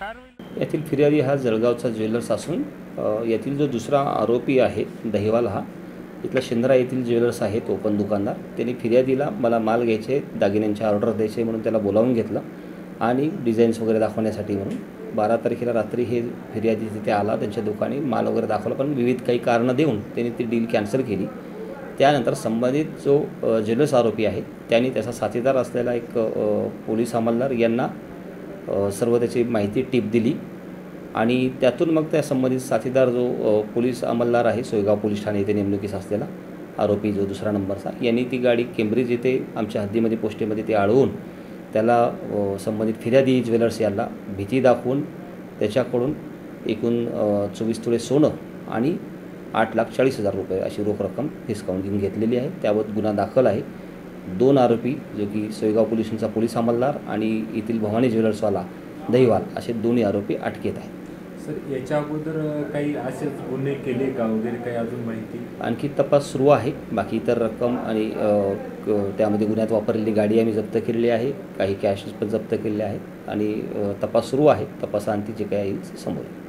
यातील फिर्यादी हा जळगावचा ज्वेलर्स असून यातील जो दुसरा आरोपी आहे दहिवाल हा इथला शेंद्रा येथील ज्वेलर्स आहेत ओपन दुकानदार. त्यांनी फिर्यादीला मला माल घ्यायचे, दागिन्यांची ऑर्डर द्यायचे म्हणून त्याला बोलावून घेतलं आणि डिझाईन्स वगैरे दाखवण्यासाठी म्हणून 12 तारखेला रात्री हे फिर्यादी तिथे आला. त्यांच्या दुकानी माल वगैरे दाखवला, पण विविध काही कारणं देऊन त्यांनी ती डील कॅन्सल केली. त्यानंतर संबंधित जो ज्वेलर्स आरोपी आहे त्यांनी त्याचा साथीदार असलेला एक पोलीस अंमलदार यांना सर्व त्याची माहिती टीप दिली आणि त्यातून मग त्या संबंधित साथीदार जो पोलीस अंमलदार आहे सोयगाव पोलीस ठाणे येथे नेमणुकीस असलेला आरोपी जो दुसरा नंबरचा, यांनी ती गाडी केम्ब्रिज येथे आमच्या हद्दीमध्ये पोस्टेमध्ये ते अडवून त्याला संबंधित फिर्यादी ज्वेलर्स यांना भीती दाखवून त्याच्याकडून एकूण 24 तोळे सोनं आणि 8,40,000 रुपये अशी रोख रक्कम हिसकावून घेतलेली आहे. त्याबाबत गुन्हा दाखल आहे. 2 आरोपी जो की सोयगाव पोलिसांचा पोलीस अंमलदार आणि येथील भवानी ज्वेलर्सवाला दहिवाल असे दोन्ही आरोपी अटकेत आहेत. सर, याच्या अगोदर काही असेच गुन्हे केले का वगैरे काही अजून माहिती? आणखी तपास सुरू आहे. बाकी इतर रक्कम आणि त्यामध्ये गुन्ह्यात वापरलेली गाडी आम्ही जप्त केलेली आहे, काही कॅशेस पण जप्त केलेले आहेत आणि तपास सुरू आहे. तपासाअंती जे काही समोर